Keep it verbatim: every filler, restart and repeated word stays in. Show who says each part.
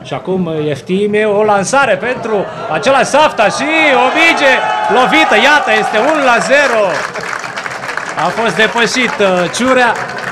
Speaker 1: Și acum Ieftime, o lansare pentru acela Safta și o minge lovită. Iată, este unu la zero. A fost depășit Ciurea.